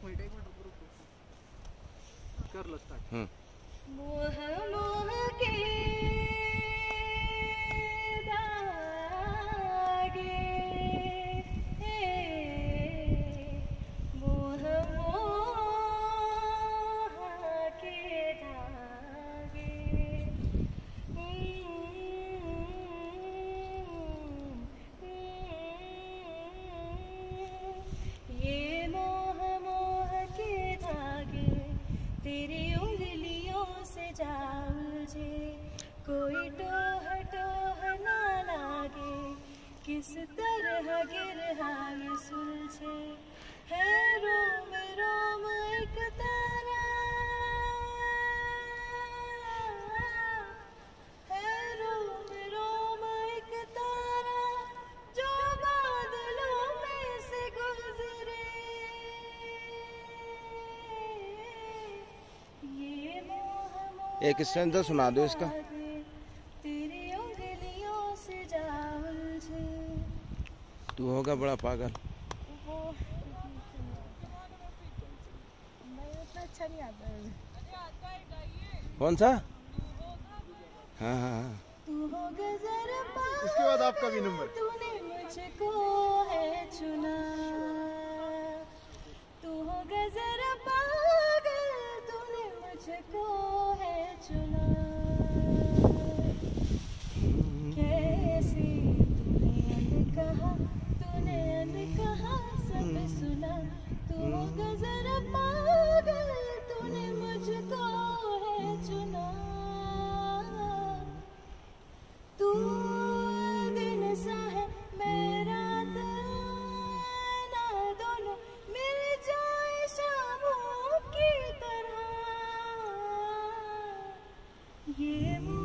कर लो स्टार्ट। मोह मोह के धागे, मोह मोह के धागे, ये मोह मोह के धागे तेरी उंगलियों से जा उलझे, कोई टोह टोह ना लागे, किस तरह गिरहा ये सुलझे, है रोम रोम एक तारा, है रोम रोम एक तारा, जो बादलों में से गुजरे, ये मोह मोह एक स्टैंजा सुना दो इसका। तेरी उंगलियों से जा उलझे। तू होगा बड़ा पागल। वो उतना अच्छा नहीं आता है। कौन सा? हाँ हाँ हाँ। तू हो गजर पागल, इसके बाद आपका भी नंबर। तूने मुझको है चुना, तू हो गजर पागल, तूने मुझको है चुना, कैसे तूने अनकहा सब सुना, तू हो गजर पागल, तूने मुझको है चुना, तू दिन सा है मैं रात ना, दोनों मिल जाए शामों की तरह, ये